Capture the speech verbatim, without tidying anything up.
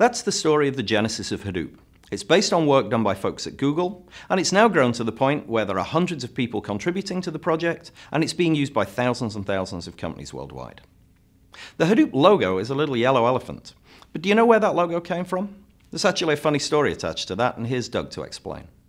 That's the story of the genesis of Hadoop. It's based on work done by folks at Google, and it's now grown to the point where there are hundreds of people contributing to the project, and it's being used by thousands and thousands of companies worldwide. The Hadoop logo is a little yellow elephant, but do you know where that logo came from? There's actually a funny story attached to that, and here's Doug to explain.